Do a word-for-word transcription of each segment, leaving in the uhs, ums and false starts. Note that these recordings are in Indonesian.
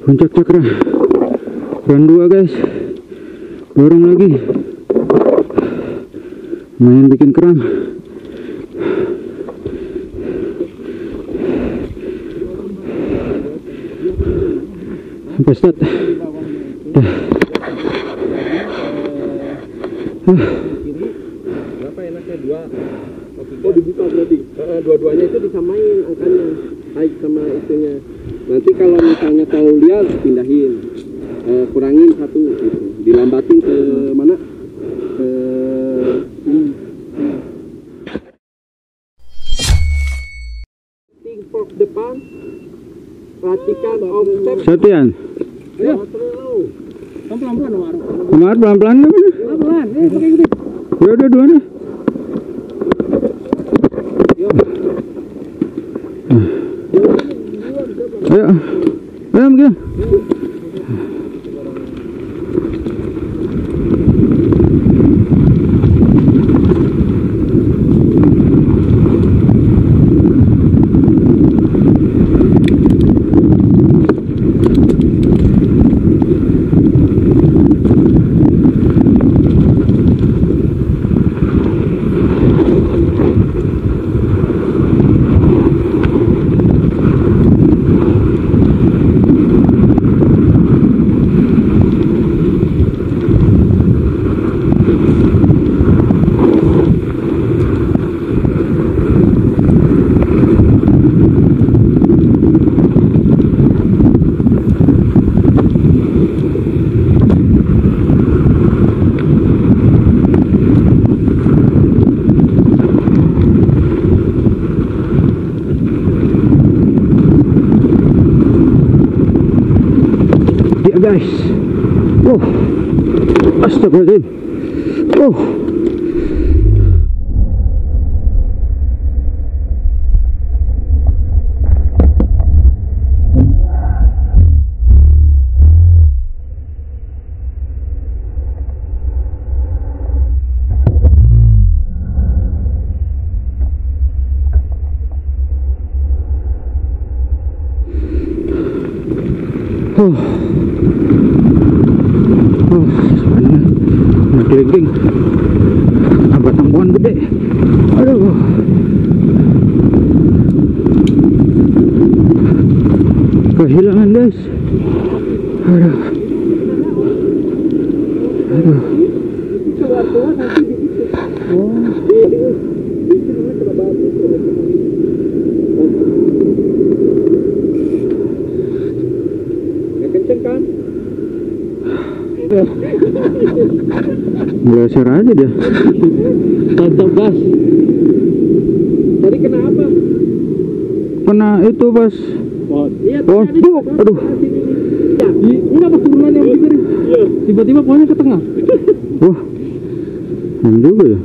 Puncak Cakra run dua guys, dorong lagi, main bikin kram. Sampai start. Dah. Ah. Berapa enaknya dua? Oh dibuka berarti? Uh, dua-duanya itu disamain angkanya, naik sama itunya. Nanti kalau misalnya terlalu liar pindahin, uh, kurangin satu gitu, dilambatin ke mana? Ke hmm. Think fork depan, perhatikan offset. Satian. Ayo, pelan-pelan Omar. Omar pelan-pelan nih. Pelan-pelan, eh pakai gede. Ya udah dua nih. Ayo, ayo begini. Guys, oh, astagfirullahaladzim, oh, oh. Oh, sebenarnya ngegeleng, apa tangguhan gede, aduh, kehilangan guys, aduh, aduh, kenceng kan? Belajar aja dia. Mantap gas. Tadi kena apa? Kena itu pas. Oh, iya. Oh, tuh, aduh. Ya, enggak pas turunan yang begitu. Iya. Tiba-tiba pohonnya ke tengah. Wah, keren juga ya.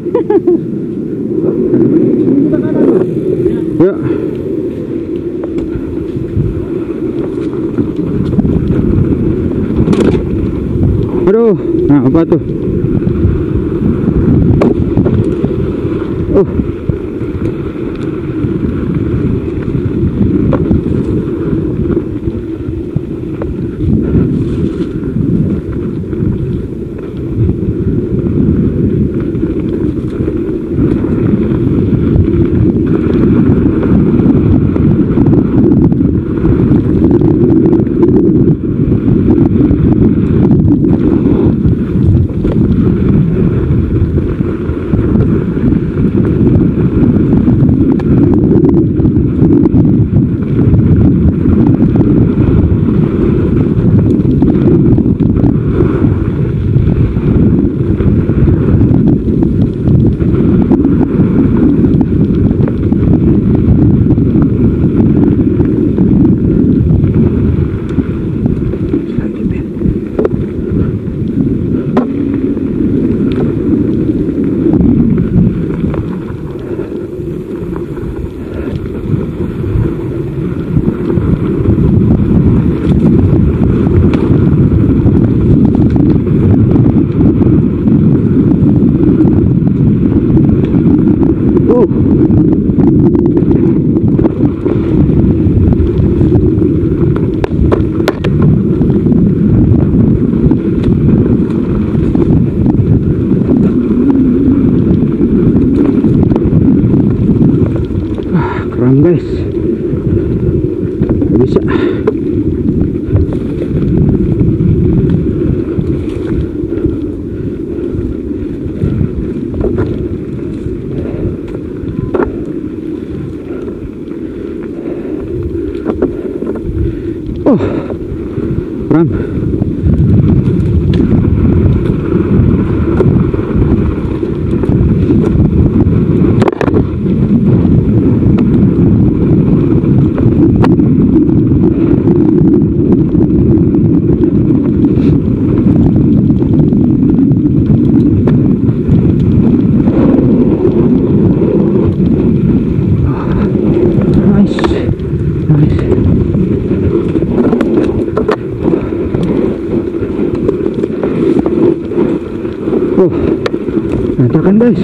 Ya. Aduh, nah apa tuh? Oh. Oh, ram. Oh, berantakan guys.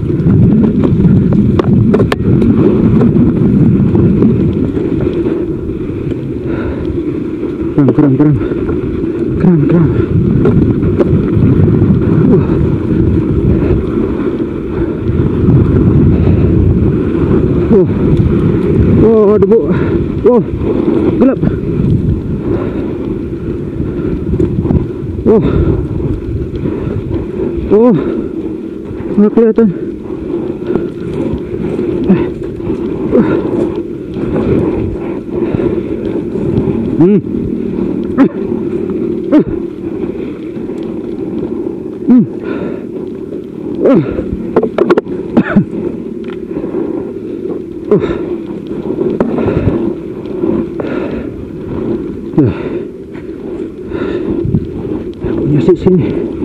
Kram, kram, kram, kram, kram. Uh. Oh, oh, debu. Oh, gelap. Oh. Oh, nggak kelihatan. Hmm. Hmm. Oh. Oh. Punya di sini.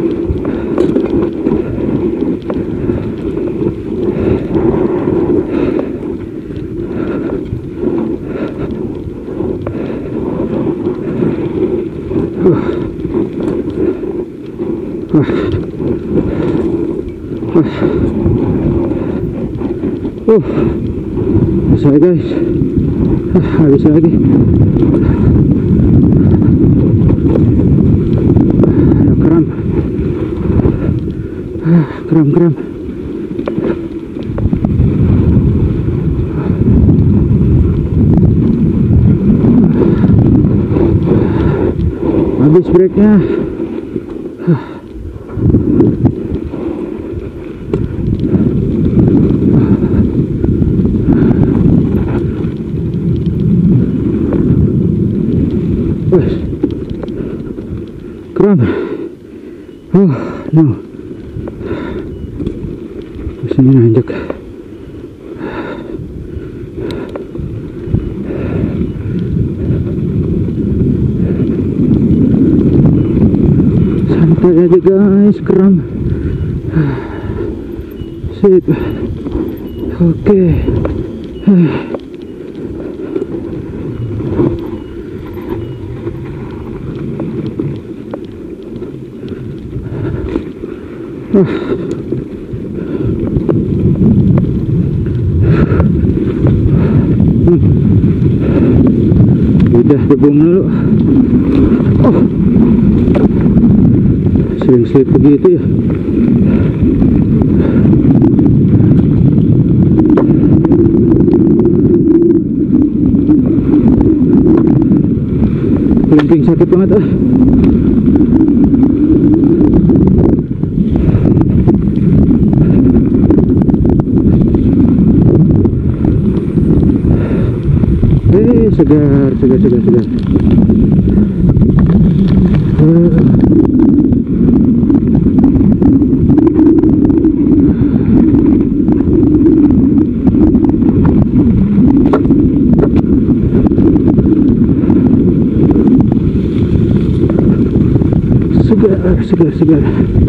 Oh, bisa guys, habis lagi. Kram, kram, kram. Habis breaknya. Kram. Oh no, sini nanjak. Santai aja guys, kram. Sip. Oke. Uh. Hmm. Udah debu dulu. Oh, sering slip begitu ya. Kelingking sakit banget ah. Eh, segar, segar, segar, segar. Uh. Segar, segar, segar.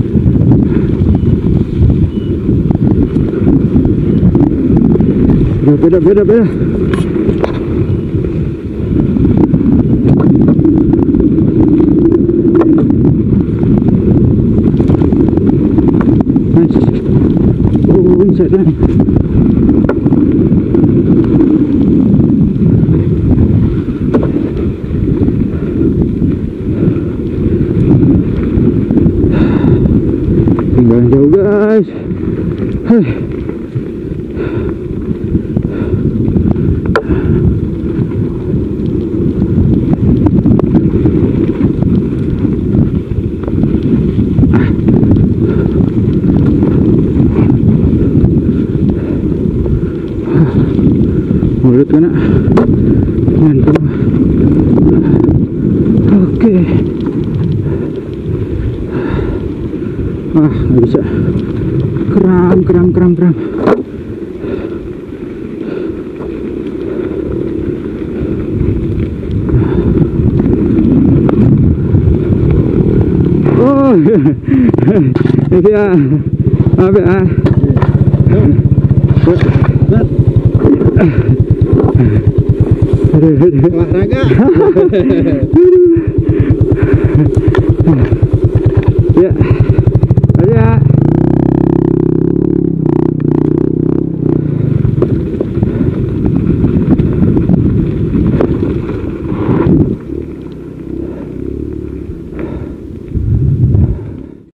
Beda, beda, beda. Nice. Oh, inside line. Tinggal jauh guys. Hai. Mulut kena. Mantap. Wah, nggak bisa. Kram, kram, kram, kram. Oh, iya. Maaf ya. Olahraga. Ya, aja.